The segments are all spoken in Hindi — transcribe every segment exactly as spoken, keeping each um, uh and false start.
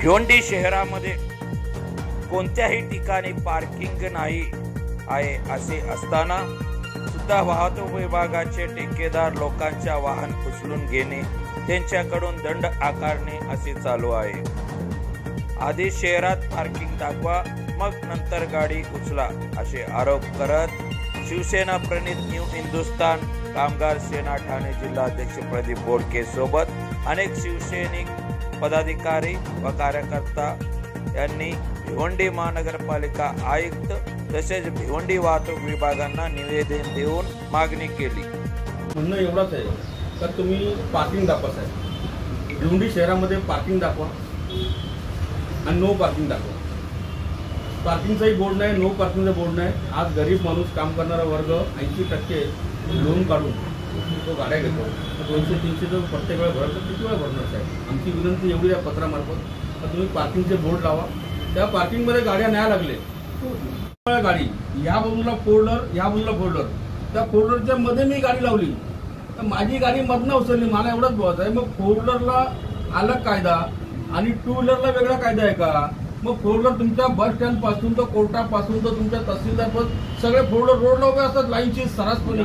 भिवंडी शहरामध्ये कोणत्याही ठिकाणी पार्किंग नाही आहे असे असताना सुद्धा वाहतूक विभागाचे ठेकेदार लोकांच्या वाहन उचलून घेणे, त्यांच्याकडून दंड आकारणे असे चालू आहे। आधी शहरात पार्किंग दाखवा, मग नंतर गाडी उचला असे आरोप करत शिवसेना प्रणित न्यू हिंदुस्थान कामगार सेना ठाणे जिल्हाध्यक्ष प्रदीप बोडके सोबत अनेक शिवसैनिक पदाधिकारी व कार्यकर्ता यांनी भिवंडी महानगरपालिका आयुक्त तसेच भिवंडी वाहतूक विभागांना निवेदन देऊन मागणी केली। म्हणणं एवढंच आहे तर तुम्ही पार्किंग दाखवा साहेब, भिवंडी शहरामध्ये पार्किंग दाखवा आणि नो पार्किंग दाखवा। पार्किंगचाही बोर्ड नाही, नो पार्किंगचा बोर्ड नाही। आज गरीब माणूस काम करणारा वर्ग ऐंशी टक्के लोन काढून तो गाड्या घेतो, दोनशे तीनशे तर प्रत्येक वेळा भरत किती वेळा भरणार साहेब। आमची विनंती एवढी आहे पत्रामार्फत तर तुम्ही पार्किंगचे बोर्ड लावा। त्या पार्किंगमध्ये गाड्या न्याय लागले गाडी या बाजूला फोल्डर, या बाजूला फोल्डर, त्या फोल्डरच्या मध्ये मी गाडी लावली तर माझी गाडी मधनं उचलली। मला एवढंच बोलायचं आहे, मग फोल्डरला अलग कायदा आणि टू व्हीलरला वेगळा कायदा आहे का? मग फोल्डर तुमच्या बस स्टँड पासून तर कोर्टापासून तर तुमच्या तहसीलदार पण सगळे फोल्डर रोडला उभे असतात लाईनची सरासपणे।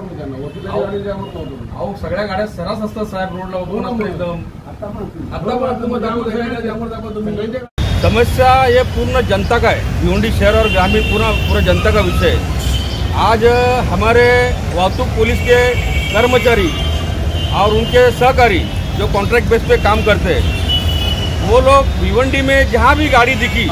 अहो सगळ्या गाड्या सरास असतात साहेब, रोडला उभं असतं एकदम। समस्या ये पूर्ण जनता का है, भिवंडी शहर और ग्रामीण पूरा पूरा जनता का विषय है। आज हमारे वाहतूक पुलिस के कर्मचारी और उनके सहकारी जो कॉन्ट्रैक्ट बेस पे काम करते हैं, वो लोग भिवंडी में जहाँ भी गाड़ी दिखी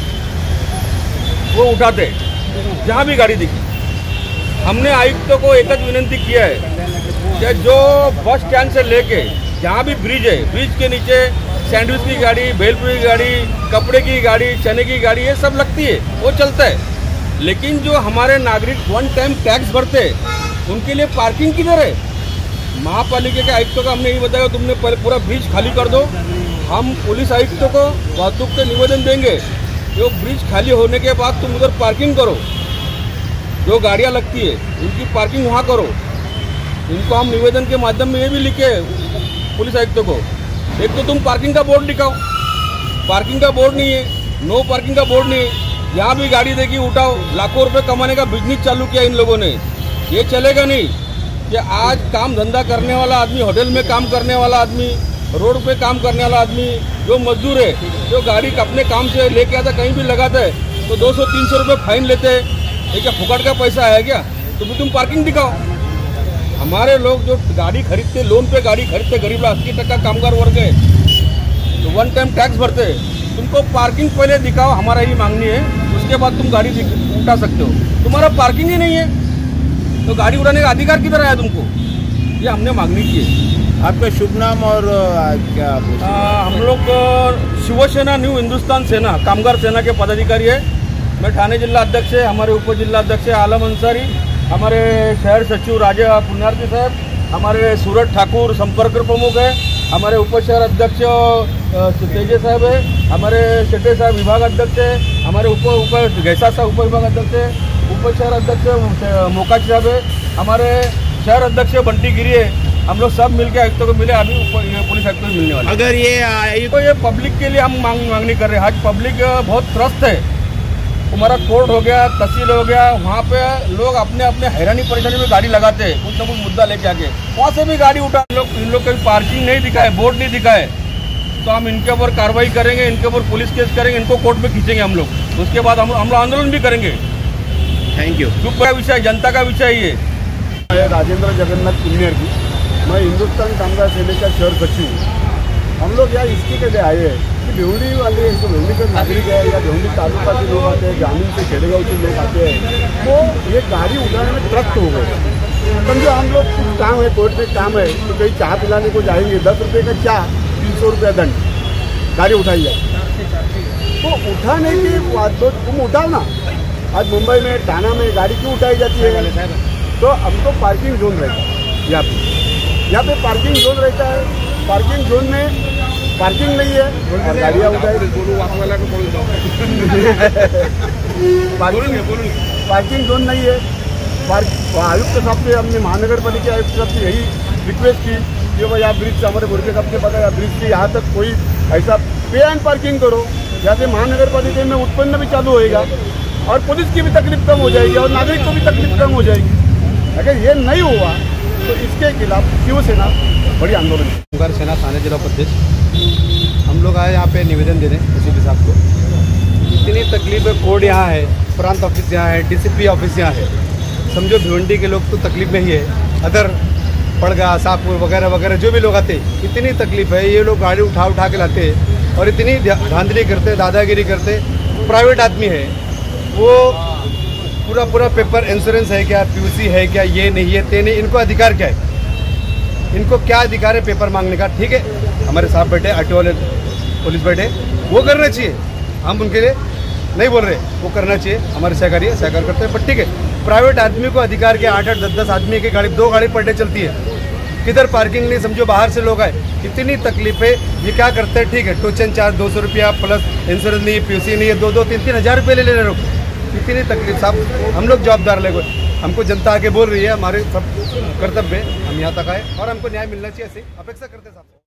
वो उठाते, जहाँ भी गाड़ी दिखी। हमने आयुक्तों को एक विनंती किया है कि जो बस स्टैंड से लेके जहाँ भी ब्रिज है, ब्रिज के नीचे सैंडविच की गाड़ी, भेलपुरी की गाड़ी, कपड़े की गाड़ी, चने की गाड़ी, ये सब लगती है, वो चलता है। लेकिन जो हमारे नागरिक वन टाइम टैक्स भरते हैं उनके लिए पार्किंग किधर है? महापालिका के आयुक्तों का हमने ये बताया तुमने पूरा ब्रिज खाली कर दो। हम पुलिस आयुक्तों को वाहतूक के निवेदन देंगे, जो ब्रिज खाली होने के बाद तुम उधर पार्किंग करो, जो गाड़ियाँ लगती है उनकी पार्किंग वहाँ करो। इनको हम निवेदन के माध्यम में ये भी लिखे पुलिस आयुक्तों को, एक तो तुम पार्किंग का बोर्ड दिखाओ, पार्किंग का बोर्ड नहीं है, नो पार्किंग का बोर्ड नहीं है, यहाँ भी गाड़ी देखी उठाओ। लाखों रुपए कमाने का बिजनेस चालू किया इन लोगों ने, ये चलेगा नहीं। कि आज काम धंधा करने वाला आदमी, होटल में काम करने वाला आदमी, रोड पे काम करने वाला आदमी, जो मजदूर है, जो गाड़ी अपने काम से लेके आता कहीं भी लगाता है तो दो सौ तीन सौ रुपये फाइन लेते हैं। ये क्या फुकट का पैसा है क्या? तो भी तुम पार्किंग दिखाओ। हमारे लोग जो गाड़ी खरीदते, लोन पे गाड़ी खरीदते, गरीब अस्सी टक्का कामगार वर्ग है, तो वन टाइम टैक्स भरते हैं। तुमको पार्किंग पहले दिखाओ, हमारा ही मांगनी है, उसके बाद तुम गाड़ी उठा सकते हो। तुम्हारा पार्किंग ही नहीं है तो गाड़ी उठाने का अधिकार किधर आया तुमको? ये हमने मांगनी की है। आपका शुभ नाम और क्या? आ, हम लोग शिवसेना न्यू हिंदुस्तान सेना कामगार सेना के पदाधिकारी है। मैं ठाणे जिला अध्यक्ष है, हमारे उप जिला अध्यक्ष आलम अंसारी, हमारे शहर सचिव राजा पुण्यार्थी साहब, हमारे सूरज ठाकुर संपर्क प्रमुख है, हमारे उप शहर अध्यक्ष तेजे साहब है, हमारे शेटे साहब विभाग अध्यक्ष है, हमारे उप उप गैसा साहब उप विभाग अध्यक्ष है, उप शहर अध्यक्ष मोकाची साहब है, हमारे शहर अध्यक्ष बंटी गिरी है। हम लोग सब मिलकर आयुक्तों को मिले, अभी पुलिस आयुक्त को मिलने वाले। अगर ये तो ये पब्लिक के लिए हम मांग मांगनी कर रहे हैं। आज पब्लिक बहुत त्रस्त है, हमारा कोर्ट हो गया, तहसील हो गया, वहाँ पे लोग अपने अपने हैरानी परेशानी में गाड़ी लगाते हैं, कुछ ना कुछ मुद्दा लेके आके वहाँ से भी गाड़ी उठा। लोग इन लोग कभी पार्किंग नहीं दिखाए, बोर्ड नहीं दिखाए, तो हम इनके ऊपर कार्रवाई करेंगे, इनके ऊपर पुलिस केस करेंगे, इनको कोर्ट में खींचेंगे हम लोग। उसके बाद हम हम लोग आंदोलन भी करेंगे। Thank you. चुप का विषय, जनता का विषय ये। मैं राजेंद्र जगन्नाथ पुण्यार्थी, मैं हिंदुस्तान कामगार सेना का शहर सचिव हूँ। हम लोग यहाँ इसके के लिए आए हैं कि भिवंडी वाले जो भिवंडी के नागरिक है या भिवंडी तालुका के लोग आते हैं, ग्रामीण से खेड़ेगांव के लोग आते हैं, तो ये गाड़ी उठाने में त्रस्त हो गए। समझो हम लोग कुछ काम है, कोर्ट में काम है, तो कहीं चाय पिलाने को जाएंगे, दस रुपये का चाय, तीन सौ रुपया दंड, गाड़ी उठाई जाए। तो उठाने के बाद तो तुम उठाओ ना। आज मुंबई में, ठाणा में गाड़ी क्यों उठाई जाती है? तो हमको पार्किंग जोन रहता है यहाँ पे, यहाँ पे पार्किंग जोन रहता है। पार्किंग जोन में पार्किंग नहीं है और गाड़ियाँ उठाई पार्किंग जोन नहीं है। आयुक्त साहब से हमने, महानगर पालिका आयुक्त साहब से यही रिक्वेस्ट की कि भाई यहाँ ब्रिज, हमारे मुर्गे साहब के पता है ब्रिज के यहाँ तक कोई ऐसा पे एंड पार्किंग करो, जैसे महानगर पालिका में उत्पन्न भी चालू होएगा और पुलिस की भी तकलीफ कम हो जाएगी और नागरिक को भी तकलीफ कम हो जाएगी। अगर ये नहीं हुआ तो इसके खिलाफ शिवसेना बड़ी आंदोलन ओंकार सेना थाने जिला उपाध्यक्ष हम लोग आए यहाँ पे निवेदन देने एसीपी साहब को। इतनी तकलीफ है, कोर्ट यहाँ है, प्रांत ऑफिस यहाँ है, डीसीपी ऑफिस यहाँ है, समझो भिवंडी के लोग तो तकलीफ में ही है। अदर पड़गा, साहपुर वगैरह वगैरह जो भी लोग आते इतनी तकलीफ है। ये लोग गाड़ी उठा उठा के लाते और इतनी धांधली करते, दादागिरी करते। प्राइवेट आदमी है वो, पूरा पूरा पेपर इंश्योरेंस है क्या, पीयूसी है क्या, ये नहीं है ते नहीं, इनको अधिकार क्या है? इनको क्या अधिकार है पेपर मांगने का? ठीक है, हमारे साहब बैठे, ऑटो वाले पुलिस बैठे, वो करना चाहिए, हम उनके लिए नहीं बोल रहे, वो करना चाहिए, हमारे सहकारी है, सहकार करते हैं। पर ठीक है, प्राइवेट आदमी को अधिकार के आठ आठ दस दस आदमी की गाड़ी, दो गाड़ी पर डे चलती है, किधर पार्किंग नहीं, समझो बाहर से लोग आए, कितनी तकलीफ है। ये क्या करते हैं? ठीक है, टोचन चार्ज दो सौ रुपया प्लस इंश्योरेंस नहीं है, पीयूसी नहीं है, दो दो तीन तीन हज़ार रुपये ले ले रहे लोग। कितनी तकलीफ साहब, हम लोग जवाबदार लोग, हमको जनता आके बोल रही है, हमारे सब कर्तव्य, हम यहाँ तक आए और हमको न्याय मिलना चाहिए, ऐसी अपेक्षा करते हैं साहब।